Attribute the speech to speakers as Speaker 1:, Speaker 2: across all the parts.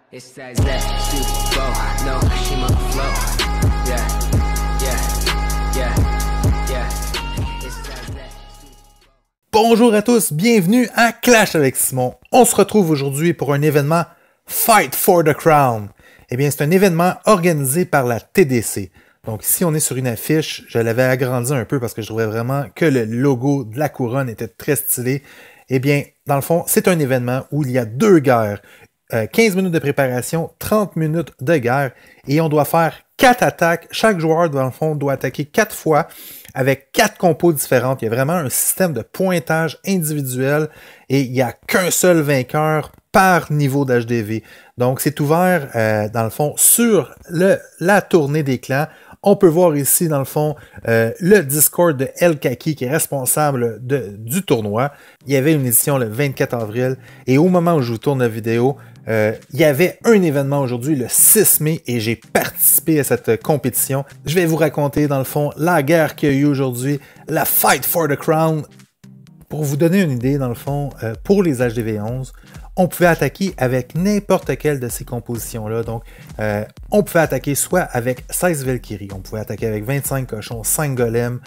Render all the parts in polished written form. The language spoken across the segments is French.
Speaker 1: It's that Super Bowl, no, she my flow. Yeah, yeah, yeah, yeah. It's that
Speaker 2: Bonjour à tous, bienvenue à Clash avec Simon. On se retrouve aujourd'hui pour un événement Fight for the Crown. Eh bien, c'est un événement organisé par la TDC. Donc ici, on est sur une affiche. Je l'avais agrandi un peu parce que je trouvais vraiment que le logo de la couronne était très stylé. Eh bien, dans le fond, c'est un événement où il y a deux guerres. 15 minutes de préparation, 30 minutes de guerre, et on doit faire 4 attaques. Chaque joueur, dans le fond, doit attaquer 4 fois avec 4 compos différentes. Il y a vraiment un système de pointage individuel et il n'y a qu'un seul vainqueur par niveau d'HDV. Donc, c'est ouvert, dans le fond, sur la tournée des clans. On peut voir ici, dans le fond, le Discord de El Kaki qui est responsable du tournoi. Il y avait une édition le 24 avril et au moment où je vous tourne la vidéo, il y avait un événement aujourd'hui, le 6 mai, et j'ai participé à cette compétition. Je vais vous raconter, dans le fond, la guerre qu'il y a eu aujourd'hui, la Fight for the Crown. Pour vous donner une idée, dans le fond, pour les HDV11, on pouvait attaquer avec n'importe quelle de ces compositions-là. Donc, on pouvait attaquer soit avec 16 Valkyries, on pouvait attaquer avec 25 cochons, 5 golems,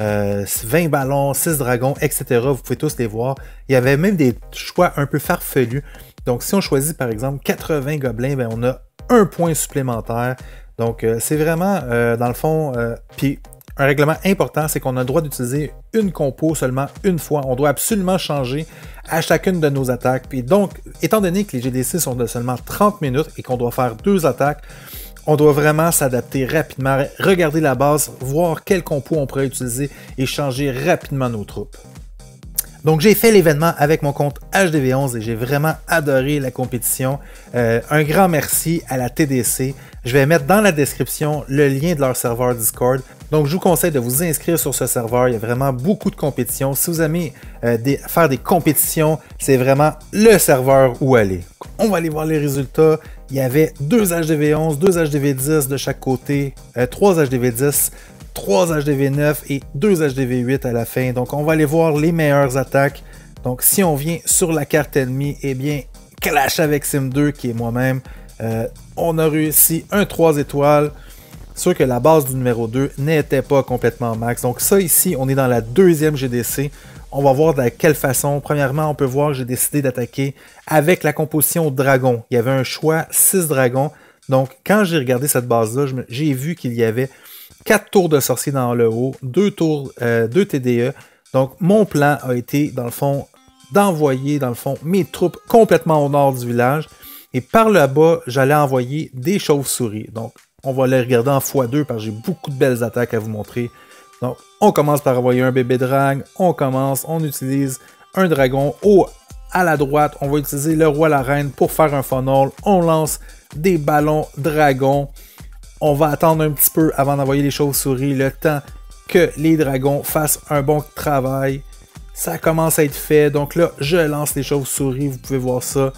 Speaker 2: 20 ballons, 6 dragons, etc. Vous pouvez tous les voir. Il y avait même des choix un peu farfelus. Donc, si on choisit, par exemple, 80 gobelins, ben, on a un point supplémentaire. Donc, c'est vraiment, dans le fond, puis un règlement important, c'est qu'on a le droit d'utiliser une compo seulement une fois. On doit absolument changer à chacune de nos attaques. Puis donc, étant donné que les GDC sont de seulement 30 minutes et qu'on doit faire 2 attaques, on doit vraiment s'adapter rapidement, regarder la base, voir quel compo on pourrait utiliser et changer rapidement nos troupes. Donc, j'ai fait l'événement avec mon compte HDV11 et j'ai vraiment adoré la compétition. Un grand merci à la TDC. Je vais mettre dans la description le lien de leur serveur Discord. Donc, je vous conseille de vous inscrire sur ce serveur. Il y a vraiment beaucoup de compétitions. Si vous aimez faire des compétitions, c'est vraiment le serveur où aller. On va aller voir les résultats. Il y avait 2 HDV11, 2 HDV10 de chaque côté, 3 HDV10, 3 HDV9 et 2 HDV8 à la fin. Donc, on va aller voir les meilleures attaques. Donc, si on vient sur la carte ennemie, eh bien, Clash avec Sim 2, qui est moi-même, on a réussi un 3 étoiles. Sûr que la base du numéro 2 n'était pas complètement max. Donc, ça ici, on est dans la deuxième GDC. On va voir de quelle façon. Premièrement, on peut voir que j'ai décidé d'attaquer avec la composition dragon. Il y avait un choix 6 dragons. Donc, quand j'ai regardé cette base-là, j'ai vu qu'il y avait 4 tours de sorcier dans le haut, 2 TDE. Donc, mon plan a été, dans le fond, d'envoyer, dans le fond, mes troupes complètement au nord du village. Et par le bas, j'allais envoyer des chauves-souris. Donc, on va les regarder en x2 parce que j'ai beaucoup de belles attaques à vous montrer. Donc, on commence par envoyer un bébé drag. On utilise un dragon. À la droite, on va utiliser le roi, la reine pour faire un funnel. On lance des ballons dragons. On va attendre un petit peu avant d'envoyer les chauves-souris, le temps que les dragons fassent un bon travail. Ça commence à être fait. Donc là, je lance les chauves-souris. Vous pouvez voir ça.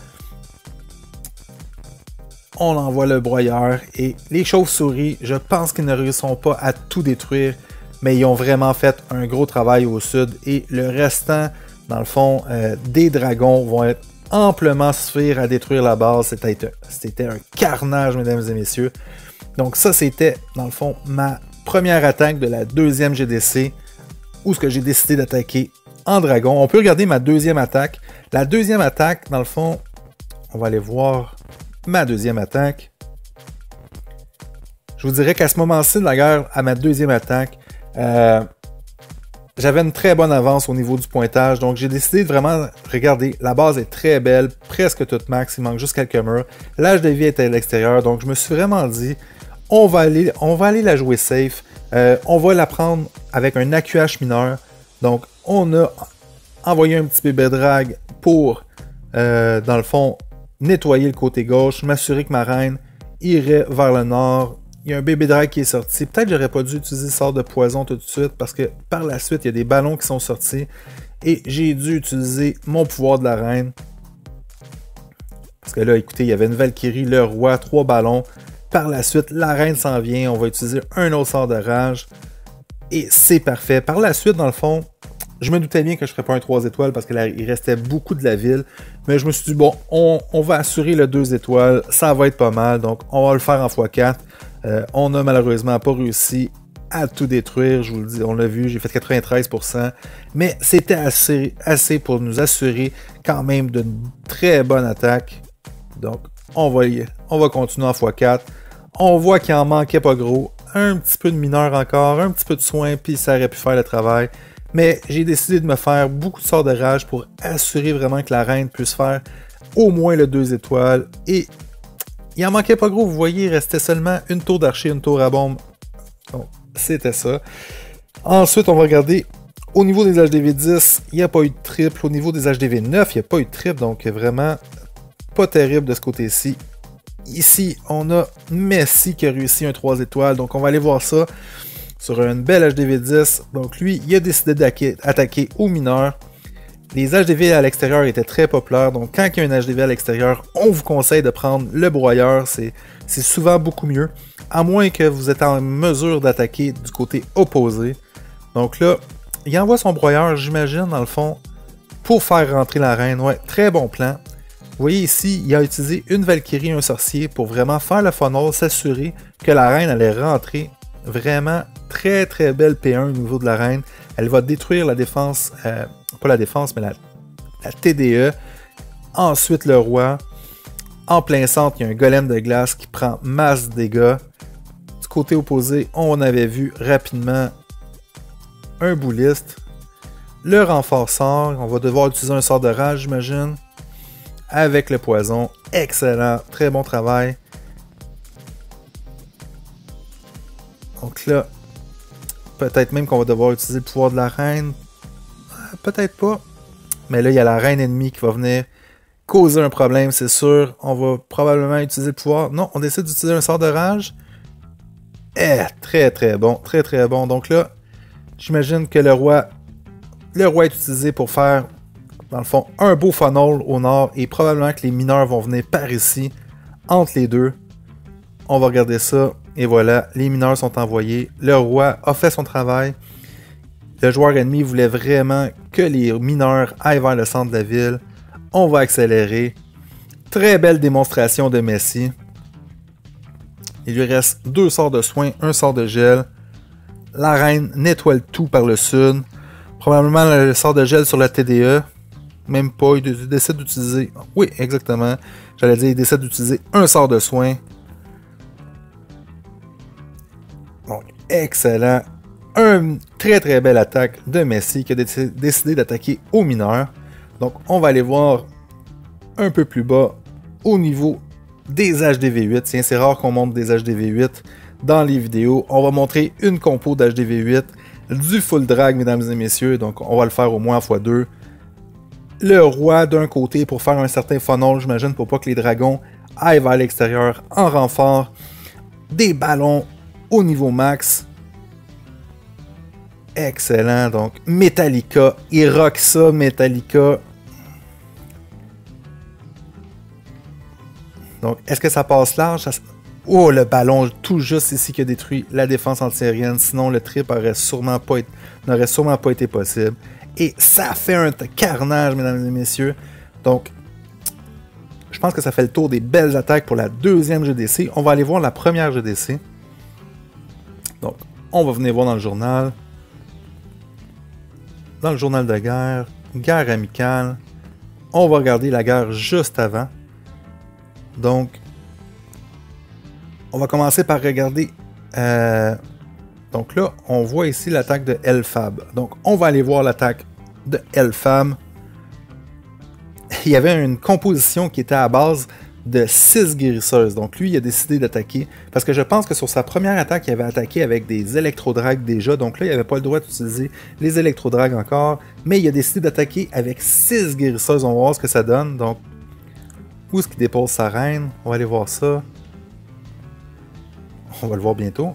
Speaker 2: On envoie le broyeur. Et les chauves-souris, je pense qu'ils ne réussiront pas à tout détruire. Mais ils ont vraiment fait un gros travail au sud. Et le restant, dans le fond, des dragons vont être amplement suffire à détruire la base. C'était un carnage, mesdames et messieurs. Donc ça, c'était, dans le fond, ma première attaque de la deuxième GDC, où ce que j'ai décidé d'attaquer en dragon. On peut regarder ma deuxième attaque. La deuxième attaque, dans le fond, on va aller voir ma deuxième attaque. Je vous dirais qu'à ce moment-ci de la guerre, à ma deuxième attaque, j'avais une très bonne avance au niveau du pointage. Donc j'ai décidé de vraiment regarder. La base est très belle, presque toute max. Il manque juste quelques murs. L'âge de vie est à l'extérieur. Donc je me suis vraiment dit, on va aller la jouer safe. On va la prendre avec un AQH mineur. Donc, on a envoyé un petit bébé drag pour, dans le fond, nettoyer le côté gauche, m'assurer que ma reine irait vers le nord. Il y a un bébé drag qui est sorti. Peut-être que j'aurais pas dû utiliser le sort de poison tout de suite parce que par la suite, il y a des ballons qui sont sortis. Et j'ai dû utiliser mon pouvoir de la reine. Parce que là, écoutez, il y avait une Valkyrie, le roi, 3 ballons. Par la suite, la reine s'en vient. On va utiliser un autre sort de rage. Et c'est parfait. Par la suite, dans le fond, Je me doutais bien que je ne ferais pas un 3 étoiles parce qu'il restait beaucoup de la ville. Mais je me suis dit, bon, on va assurer le 2 étoiles. Ça va être pas mal. Donc, on va le faire en x4. On n'a malheureusement pas réussi à tout détruire. Je vous le dis, on l'a vu, j'ai fait 93%. Mais c'était assez pour nous assurer quand même d'une très bonne attaque. Donc, on va continuer en x4. On voit qu'il en manquait pas gros. Un petit peu de mineurs encore, un petit peu de soins, puis ça aurait pu faire le travail. Mais j'ai décidé de me faire beaucoup de sorts de rage pour assurer vraiment que la reine puisse faire au moins le 2 étoiles. Et il en manquait pas gros, vous voyez, il restait seulement une tour d'archer, une tour à bombe. Donc, c'était ça. Ensuite, on va regarder au niveau des HDV10, il n'y a pas eu de triple. Au niveau des HDV9, il n'y a pas eu de triple, donc vraiment pas terrible de ce côté-ci. Ici, on a Messi qui a réussi un 3 étoiles, donc on va aller voir ça. Sur une belle HDV10, donc lui, il a décidé d'attaquer aux mineurs. Les HDV à l'extérieur étaient très populaires, donc quand il y a un HDV à l'extérieur, on vous conseille de prendre le broyeur, c'est souvent beaucoup mieux, à moins que vous êtes en mesure d'attaquer du côté opposé. Donc là, il envoie son broyeur, j'imagine, dans le fond, pour faire rentrer la reine. Ouais, très bon plan. Vous voyez ici, il a utilisé une Valkyrie et un sorcier pour vraiment faire le funnel, s'assurer que la reine allait rentrer. Vraiment très très belle P1 au niveau de la reine. Elle va détruire la défense, pas la défense, mais la TDE. Ensuite le roi. En plein centre, il y a un golem de glace qui prend masse de dégâts. Du côté opposé, on avait vu rapidement un bouliste. Le renforceur, on va devoir utiliser un sort de rage, j'imagine. Avec le poison. Excellent, très bon travail. Donc là, peut-être même qu'on va devoir utiliser le pouvoir de la reine. Peut-être pas. Mais là, il y a la reine ennemie qui va venir causer un problème, c'est sûr. On va probablement utiliser le pouvoir. Non, on décide d'utiliser un sort de rage. Très très bon. Très très bon. Donc là, j'imagine que le roi est utilisé pour faire, dans le fond, un beau funnel au nord. Et probablement que les mineurs vont venir par ici, entre les deux. On va regarder ça. Et voilà, les mineurs sont envoyés. Le roi a fait son travail. Le joueur ennemi voulait vraiment que les mineurs aillent vers le centre de la ville. On va accélérer. Très belle démonstration de Messi. Il lui reste 2 sorts de soins, 1 sort de gel. La reine nettoie le tout par le sud. Probablement le sort de gel sur la TDE. Même pas, il décide d'utiliser... Oui, exactement. J'allais dire, il décide d'utiliser un sort de soins. Donc, excellent. Une très très belle attaque de Messi qui a décidé d'attaquer aux mineurs. Donc, on va aller voir un peu plus bas au niveau des HDV8. Tiens, c'est rare qu'on montre des HDV8 dans les vidéos. On va montrer une compo d'HDV8, du full drag, mesdames et messieurs. Donc, on va le faire au moins x2. Le roi d'un côté pour faire un certain funnel, j'imagine, pour pas que les dragons aillent vers l'extérieur en renfort. Des ballons au niveau max. Excellent. Donc, Metallica. Il rock ça, Metallica. Donc, est-ce que ça passe large? Oh, le ballon tout juste ici qui a détruit la défense antiaérienne. Sinon, le trip n'aurait sûrement pas été possible. Et ça fait un carnage, mesdames et messieurs. Donc, je pense que ça fait le tour des belles attaques pour la deuxième GDC. On va aller voir la première GDC. Donc, on va venir voir dans le journal. Dans le journal de guerre. Guerre amicale. On va regarder la guerre juste avant. Donc, on va commencer par regarder... donc là, on voit ici l'attaque de Elphab. Donc, on va aller voir l'attaque de Elphab. Il y avait une composition qui était à base de 6 guérisseuses. Donc, lui, il a décidé d'attaquer. Parce que je pense que sur sa première attaque, il avait attaqué avec des électrodrags déjà. Donc là, il n'avait pas le droit d'utiliser les électrodrags encore. Mais il a décidé d'attaquer avec 6 guérisseuses. On va voir ce que ça donne. Donc, où est-ce qu'il dépose sa reine? On va aller voir ça. On va le voir bientôt.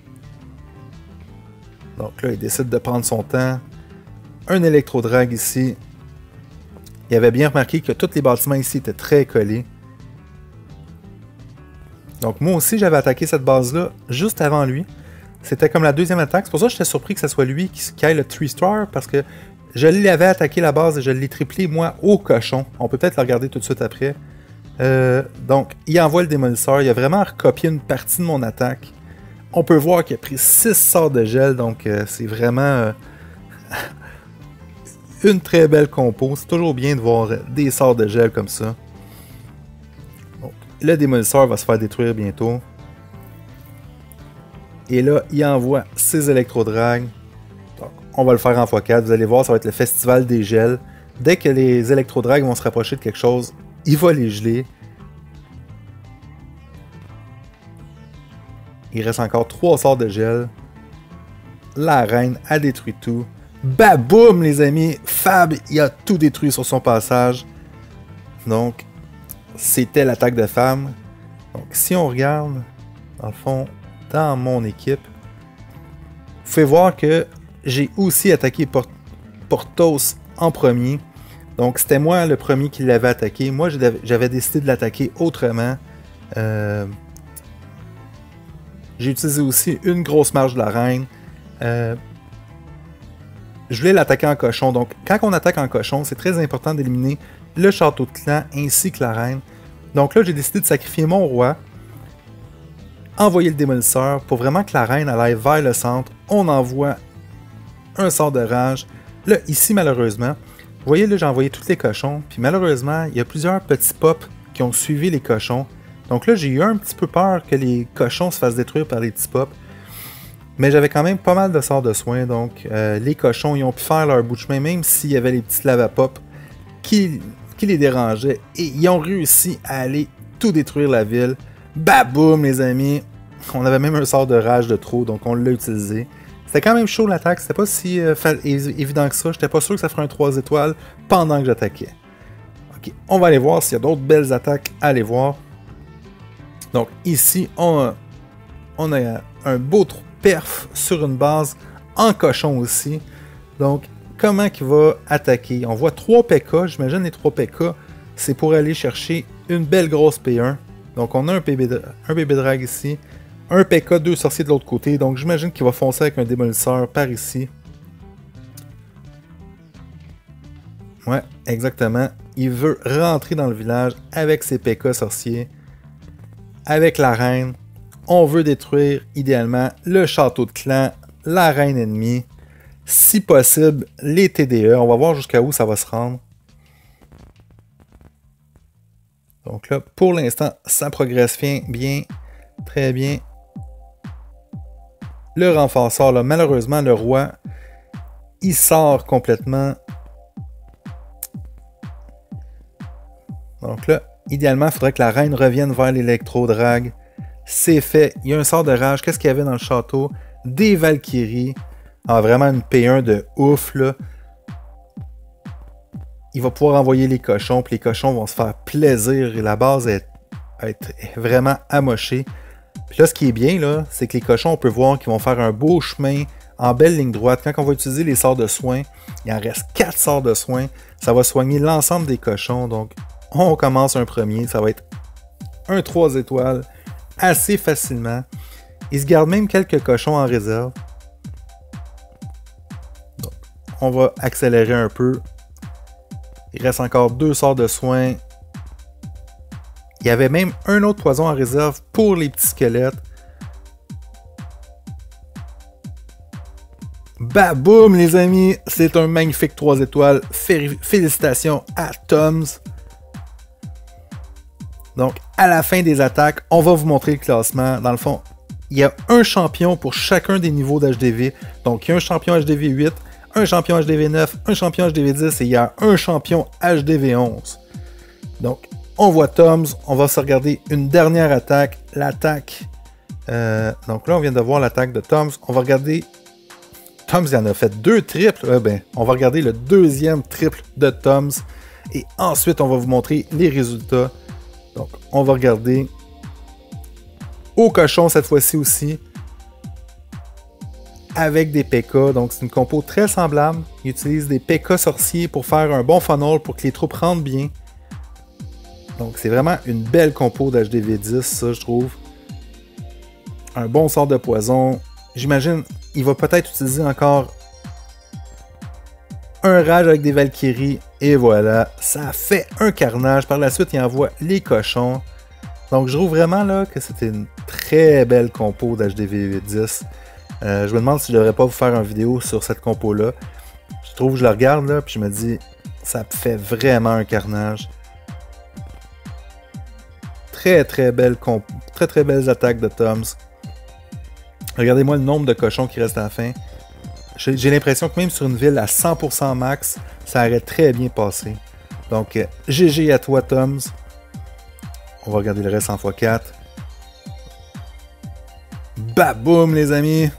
Speaker 2: Donc là, il décide de prendre son temps. Un électrodrag ici. Il avait bien remarqué que tous les bâtiments ici étaient très collés. Donc moi aussi, j'avais attaqué cette base-là juste avant lui. C'était comme la deuxième attaque. C'est pour ça que j'étais surpris que ce soit lui qui aille le 3-star, parce que je l'avais attaqué la base et je l'ai triplé, moi, au cochon. On peut peut-être le regarder tout de suite après. Donc, il envoie le démolisseur. Il a vraiment recopié une partie de mon attaque. On peut voir qu'il a pris 6 sorts de gel, donc c'est vraiment une très belle compo. C'est toujours bien de voir des sorts de gel comme ça. Donc, le démolisseur va se faire détruire bientôt. Et là, il envoie ses électrodrags. Donc, on va le faire en x4. Vous allez voir, ça va être le festival des gels. Dès que les électrodrags vont se rapprocher de quelque chose, il va les geler. Il reste encore 3 sorts de gel. La reine a détruit tout. Baboum, les amis! Fab, il a tout détruit sur son passage. Donc, c'était l'attaque de Fab. Donc, si on regarde, dans le fond, dans mon équipe, vous pouvez voir que j'ai aussi attaqué Porthos en premier. Donc, c'était moi le premier qui l'avait attaqué. Moi, j'avais décidé de l'attaquer autrement. J'ai utilisé aussi une grosse marche de la reine. Je voulais l'attaquer en cochon. Donc, quand on attaque en cochon, c'est très important d'éliminer le château de clan ainsi que la reine. Donc là, j'ai décidé de sacrifier mon roi. Envoyer le démolisseur pour vraiment que la reine aille vers le centre. On envoie un sort de rage. Là, ici, malheureusement, vous voyez, là, j'ai envoyé tous les cochons. Puis malheureusement, il y a plusieurs petits pops qui ont suivi les cochons. Donc là, j'ai eu un petit peu peur que les cochons se fassent détruire par les petits pops. Mais j'avais quand même pas mal de sorts de soins. Donc les cochons, ils ont pu faire leur bout de chemin, même s'il y avait les petits lava-pops qui les dérangeaient. Et ils ont réussi à aller tout détruire la ville. Baboum, les amis! On avait même un sort de rage de trop, donc on l'a utilisé. C'était quand même chaud l'attaque, c'était pas si évident que ça. J'étais pas sûr que ça ferait un 3 étoiles pendant que j'attaquais. Ok, on va aller voir s'il y a d'autres belles attaques à aller voir. Donc ici, on a un beau perf sur une base en cochon aussi. Donc, comment qu'il va attaquer? On voit 3 PK, j'imagine les 3 PK, c'est pour aller chercher une belle grosse P1. Donc on a un bébé drag ici, un PK, 2 sorciers de l'autre côté, donc j'imagine qu'il va foncer avec un démolisseur par ici. Ouais, exactement. Il veut rentrer dans le village avec ses PK sorciers, avec la reine. On veut détruire idéalement le château de clan, la reine ennemie, si possible les TDE. On va voir jusqu'à où ça va se rendre. Donc là, pour l'instant, ça progresse bien, très bien. Le renforceur, là, malheureusement, le roi, il sort complètement. Donc là, idéalement, il faudrait que la reine revienne vers l'électro-drag. C'est fait. Il y a un sort de rage. Qu'est-ce qu'il y avait dans le château? Des Valkyries. Ah, vraiment une P1 de ouf, là. Il va pouvoir envoyer les cochons, puis les cochons vont se faire plaisir et la base est vraiment amochée. Puis là, ce qui est bien, là, c'est que les cochons, on peut voir qu'ils vont faire un beau chemin en belle ligne droite. Quand on va utiliser les sorts de soins, il en reste 4 sorts de soins. Ça va soigner l'ensemble des cochons. Donc, on commence un premier. Ça va être un 3 étoiles assez facilement. Il se garde même quelques cochons en réserve. Donc, on va accélérer un peu. Il reste encore 2 sorts de soins. Il y avait même un autre poison en réserve pour les petits squelettes. Baboum, les amis! C'est un magnifique 3 étoiles. Félicitations à Toms. Donc, à la fin des attaques, on va vous montrer le classement. Dans le fond, il y a un champion pour chacun des niveaux d'HDV. Donc, il y a un champion HDV 8, un champion HDV 9, un champion HDV 10 et il y a un champion HDV 11. Donc, on voit Toms. On va se regarder une dernière attaque. L'attaque. Donc là, on vient de voir l'attaque de Toms. On va regarder. Toms, il en a fait 2 triples. On va regarder le deuxième triple de Toms. Et ensuite, on va vous montrer les résultats. Donc, on va regarder au cochon cette fois-ci aussi. Avec des PK. Donc, c'est une compo très semblable. Il utilise des PK sorciers pour faire un bon funnel pour que les troupes rentrent bien. Donc, c'est vraiment une belle compo d'HDV10, ça, je trouve. Un bon sort de poison. j'imagine, il va peut-être utiliser encore un rage avec des Valkyries. Et voilà, ça fait un carnage. Par la suite, il envoie les cochons. Donc, je trouve vraiment là que c'était une très belle compo d'HDV 8-10. Je me demande si je devrais pas vous faire une vidéo sur cette compo-là. Je trouve que je la regarde là, puis je me dis, ça fait vraiment un carnage. Très très belle compo, très belles attaques de Toms. Regardez-moi le nombre de cochons qui restent à la fin. J'ai l'impression que même sur une ville à 100% max, ça aurait très bien passé. Donc, GG à toi, Toms. On va regarder le reste en x4. Baboum, les amis!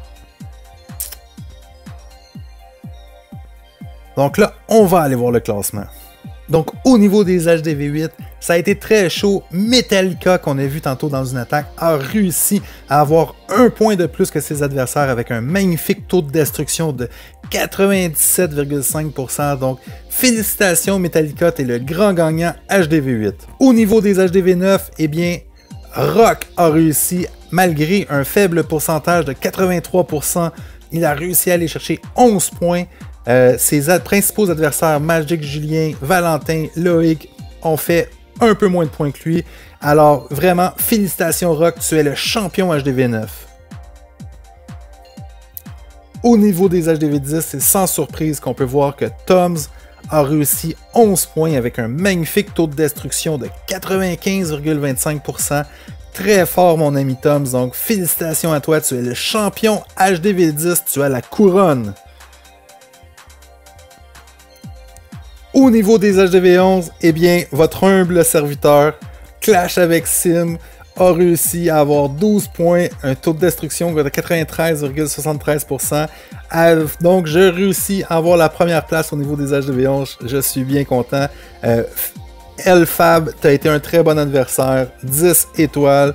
Speaker 2: Donc là, on va aller voir le classement. Donc, au niveau des HDV8, ça a été très chaud. Metallica, qu'on a vu tantôt dans une attaque, a réussi à avoir un point de plus que ses adversaires avec un magnifique taux de destruction de 97,5%. Donc, félicitations Metallica, t'es le grand gagnant HDV8. Au niveau des HDV9, eh bien, Rock a réussi, malgré un faible pourcentage de 83%, il a réussi à aller chercher 11 points. Ses principaux adversaires, Magic, Julien, Valentin, Loïc, ont fait un peu moins de points que lui. Alors, vraiment, félicitations Rock, tu es le champion HDV9. Au niveau des HDV10, c'est sans surprise qu'on peut voir que Toms a réussi 11 points avec un magnifique taux de destruction de 95,25%. Très fort, mon ami Toms, donc félicitations à toi, tu es le champion HDV10, tu as la couronne. Au niveau des HDV11, eh bien, votre humble serviteur, Clash avec Sim, a réussi à avoir 12 points, un taux de destruction de 93,73%. Donc, je réussis à avoir la première place au niveau des HDV11. Je suis bien content. Elfab, tu as été un très bon adversaire. 10 étoiles,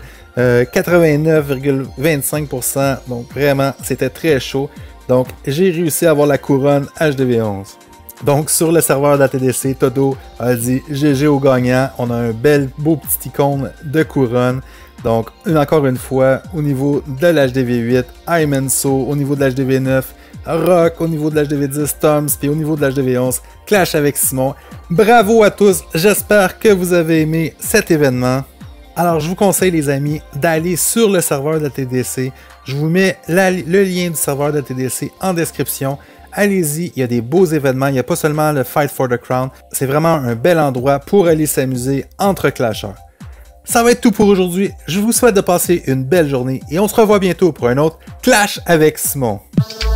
Speaker 2: 89,25%. Donc, vraiment, c'était très chaud. Donc, j'ai réussi à avoir la couronne HDV11. Donc, sur le serveur de la TDC, Todo a dit GG au gagnant. On a un beau petit icône de couronne. Donc, encore une fois, au niveau de l'HDV8, Imenso, au niveau de l'HDV9, Rock, au niveau de l'HDV10, Toms, puis au niveau de l'HDV11, Clash avec Simon. Bravo à tous, j'espère que vous avez aimé cet événement. Alors, je vous conseille, les amis, d'aller sur le serveur de la TDC. Je vous mets le lien du serveur de la TDC en description. Allez-y, il y a des beaux événements, il n'y a pas seulement le Fight for the Crown, c'est vraiment un bel endroit pour aller s'amuser entre clasheurs. Ça va être tout pour aujourd'hui, je vous souhaite de passer une belle journée et on se revoit bientôt pour un autre Clash avec Simon.